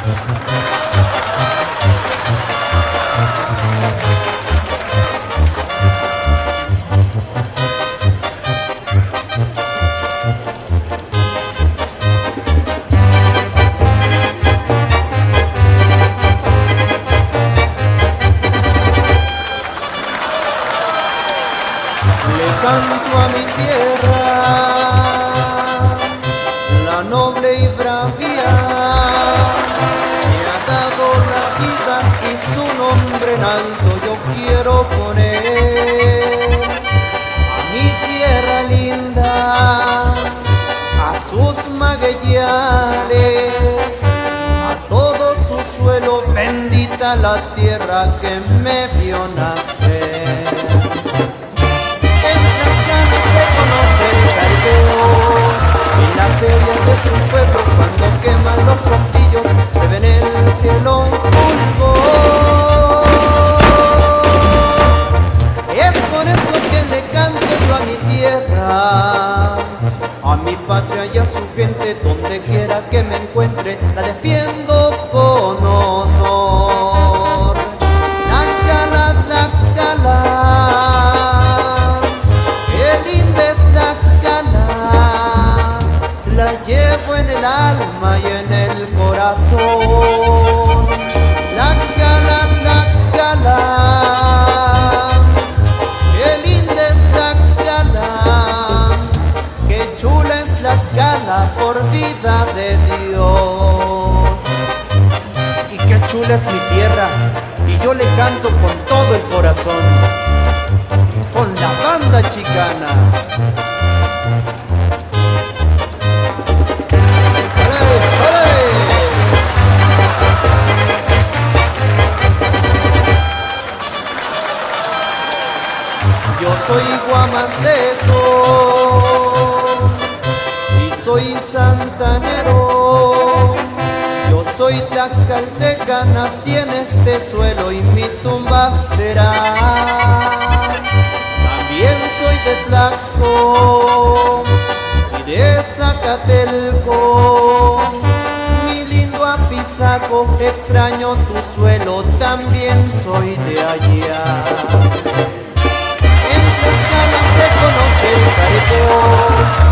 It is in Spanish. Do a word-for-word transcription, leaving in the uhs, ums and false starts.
Le canto a mi tierra, la noble y bravía, me ha dado la vida y su nombre en alto yo quiero poner. A mi tierra linda, a sus magueyares, a todo su suelo, bendita la tierra que me vio nacer. En la feria de su pueblo, cuando queman los castillos, se ve en el cielo un fulgor. Es por eso que le canto yo a mi tierra, a mi patria y a su gente, donde quiera que me encuentre, la defiendo con honor. Tlaxcala, Tlaxcala, la llevo en el alma y en el corazón. Tlaxcala, Tlaxcala, qué linda es Tlaxcala, qué chula es Tlaxcala, por vida de Dios. Y qué chula es mi tierra, y yo le canto con todo el corazón, con la banda chicana. Yo soy guamanteco y soy santanero, yo soy tlaxcalteca, nací en este suelo y mi tumba será. También soy de Tlaxco y de Zacatelco, mi lindo Apizaco, extraño tu suelo, también soy de allá. Se conoce el caripeo